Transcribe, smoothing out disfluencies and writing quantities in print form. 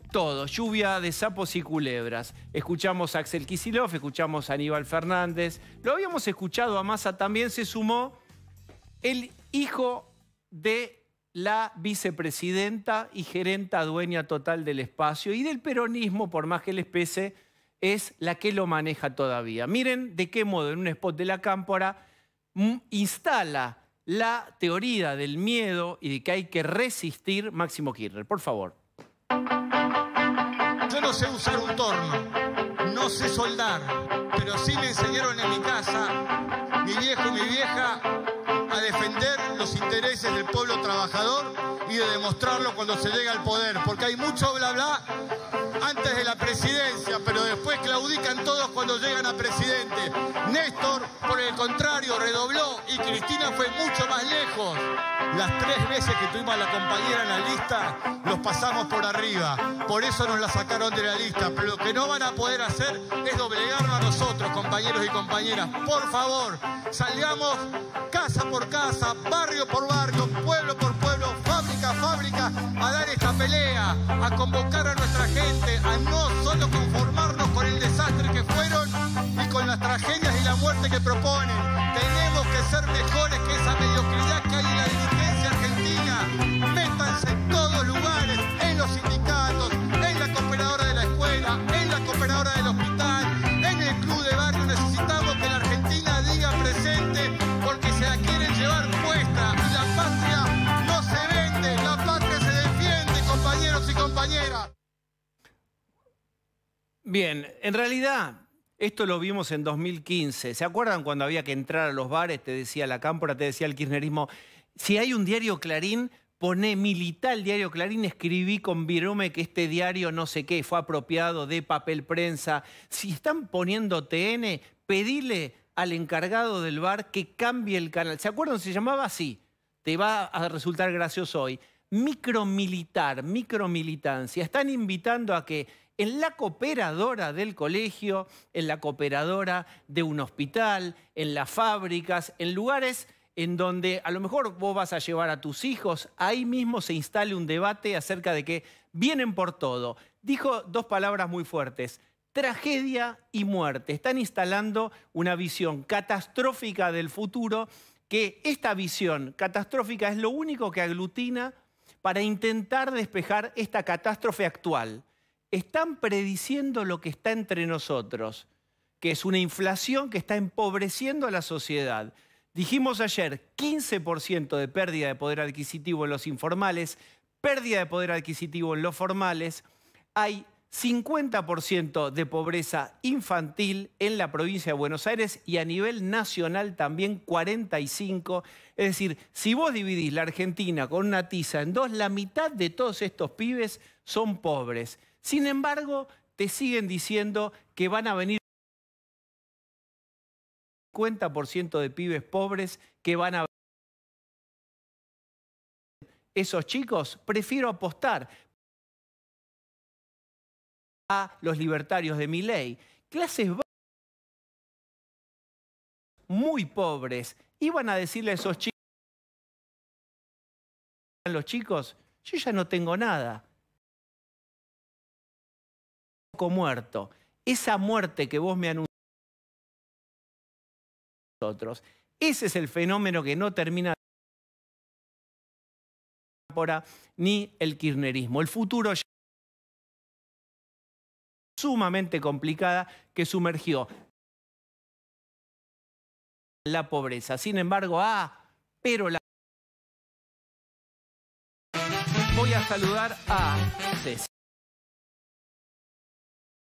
todo, lluvia de sapos y culebras. Escuchamos a Axel Kicillof, escuchamos a Aníbal Fernández, lo habíamos escuchado a Massa, también se sumó el hijo de la vicepresidenta y gerenta dueña total del espacio y del peronismo, por más que les pese, es la que lo maneja todavía. Miren de qué modo en un spot de la Cámpora instala la teoría del miedo y de que hay que resistir Máximo Kirchner. Por favor. Yo no sé usar un torno, no sé soldar, pero sí me enseñaron en mi casa, mi viejo y mi vieja, a defender los intereses del pueblo trabajador y de demostrarlo cuando se llega al poder, porque hay mucho bla bla antes de la presidencia, pero después claudican todos cuando llegan a presidente. Néstor, por el contrario, redobló y Cristina fue mucho más lejos. Las 3 veces que tuvimos a la compañera en la lista, los pasamos por arriba. Por eso nos la sacaron de la lista. Pero lo que no van a poder hacer es doblegarnos a nosotros, compañeros y compañeras. Por favor, salgamos casa por casa, barrio por barrio, pueblo por pueblo, fábrica a fábrica, a dar esta pelea, a convocar a nuestra gente, a no solo conformarnos con el desastre que fueron y con las tragedias y la muerte que proponen. Tenemos que ser mejores que esa mediocridad que hay en la dirigencia argentina. Métanse en todos lugares, en los sindicatos, en la cooperadora de la escuela, en la cooperadora del hospital, en el club de barrio. Necesitamos que la Argentina diga presente porque se la quieren llevar puesta. Y la patria no se vende, la patria se defiende, compañeros y compañeras. Bien, en realidad, esto lo vimos en 2015. ¿Se acuerdan cuando había que entrar a los bares? Te decía la Cámpora, te decía el kirchnerismo. Si hay un diario Clarín, poné militá el diario Clarín, escribí con virome que este diario no sé qué, fue apropiado de papel prensa. Si están poniendo TN, pedile al encargado del bar que cambie el canal. ¿Se acuerdan? Se llamaba así. Te va a resultar gracioso hoy. Micromilitar, micromilitancia. Están invitando a que en la cooperadora del colegio, en la cooperadora de un hospital, en las fábricas, en lugares en donde a lo mejor vos vas a llevar a tus hijos, ahí mismo se instale un debate acerca de que vienen por todo. Dijo 2 palabras muy fuertes: tragedia y muerte. Están instalando una visión catastrófica del futuro, que esta visión catastrófica es lo único que aglutina para intentar despejar esta catástrofe actual. Están prediciendo lo que está entre nosotros, que es una inflación que está empobreciendo a la sociedad. Dijimos ayer, 15% de pérdida de poder adquisitivo en los informales, pérdida de poder adquisitivo en los formales. Hay 50% de pobreza infantil en la provincia de Buenos Aires y a nivel nacional también 45%. Es decir, si vos dividís la Argentina con una tiza en 2, la mitad de todos estos pibes son pobres. Sin embargo, te siguen diciendo que van a venir 50% de pibes pobres que van a venir. Esos chicos, prefiero apostar a los libertarios de Milei. Clases muy pobres. Iban a decirle a esos chicos, los chicos, yo ya no tengo nada. Muerto. Esa muerte que vos me anunciaste nosotros, ese es el fenómeno que no termina ni el kirchnerismo. El futuro ya es sumamente complicada, que sumergió la pobreza. Sin embargo, pero la... Voy a saludar a César.